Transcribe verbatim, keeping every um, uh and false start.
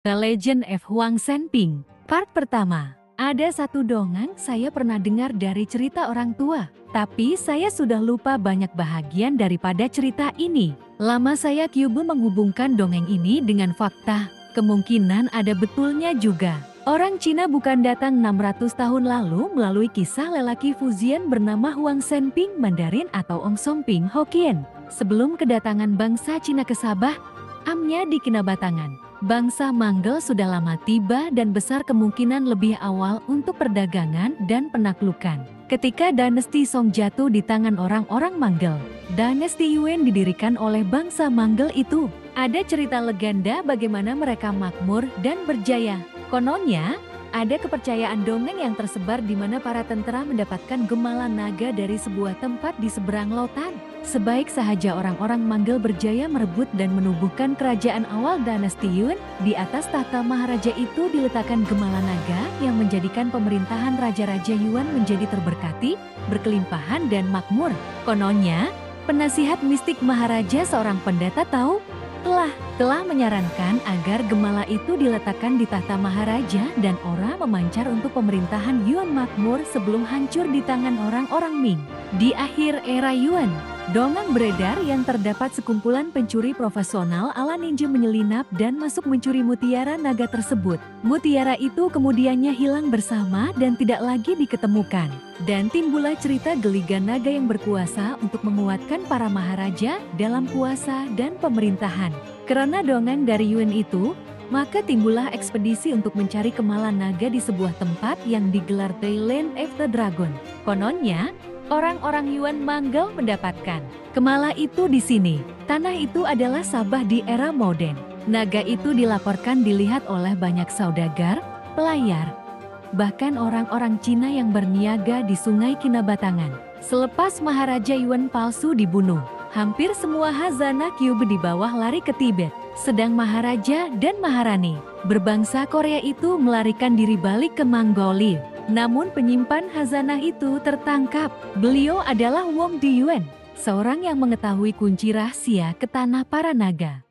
The Legend of Huang Senping. Part pertama. Ada satu dongeng saya pernah dengar dari cerita orang tua, tapi saya sudah lupa banyak bahagian daripada cerita ini. Lama saya Kyubu menghubungkan dongeng ini dengan fakta, kemungkinan ada betulnya juga. Orang Cina bukan datang enam ratus tahun lalu melalui kisah lelaki Fujian bernama Huang Senping Mandarin atau Ong Somping Hokkien. Sebelum kedatangan bangsa Cina ke Sabah, amnya di Kinabatangan. Bangsa Manggel sudah lama tiba dan besar kemungkinan lebih awal untuk perdagangan dan penaklukan. Ketika dinasti Song jatuh di tangan orang-orang Manggel, dinasti Yuan didirikan oleh bangsa Manggel itu. Ada cerita legenda bagaimana mereka makmur dan berjaya. Kononnya, ada kepercayaan dongeng yang tersebar di mana para tentara mendapatkan gemalan naga dari sebuah tempat di seberang lautan. Sebaik sahaja orang-orang Manggel berjaya merebut dan menubuhkan kerajaan awal dinasti Yuan, di atas tahta Maharaja itu diletakkan gemalan naga yang menjadikan pemerintahan Raja-Raja Yuan menjadi terberkati, berkelimpahan dan makmur. Kononnya, penasihat mistik Maharaja seorang pendeta tahu, telah, telah menyarankan agar gemala itu diletakkan di tahta Maharaja dan aura memancar untuk pemerintahan Yuan makmur sebelum hancur di tangan orang-orang Ming. Di akhir era Yuan, dongeng beredar yang terdapat sekumpulan pencuri profesional ala ninja menyelinap dan masuk mencuri mutiara naga tersebut. Mutiara itu kemudiannya hilang bersama dan tidak lagi diketemukan. Dan timbullah cerita geliga naga yang berkuasa untuk menguatkan para maharaja dalam kuasa dan pemerintahan. Karena dongeng dari Yuan itu, maka timbullah ekspedisi untuk mencari kemalan naga di sebuah tempat yang digelar The Land of the Dragon. Kononnya, orang-orang Yuan Manggel mendapatkan kemala itu di sini. Tanah itu adalah Sabah di era modern. Naga itu dilaporkan dilihat oleh banyak saudagar, pelayar, bahkan orang-orang Cina yang berniaga di Sungai Kinabatangan. Selepas Maharaja Yuan palsu dibunuh, hampir semua Hazanah Kyubu di bawah lari ke Tibet. Sedang Maharaja dan Maharani berbangsa Korea itu melarikan diri balik ke Mongolia. Namun penyimpan Hazanah itu tertangkap. Beliau adalah Wong Di Yuan, seorang yang mengetahui kunci rahasia ke tanah para naga.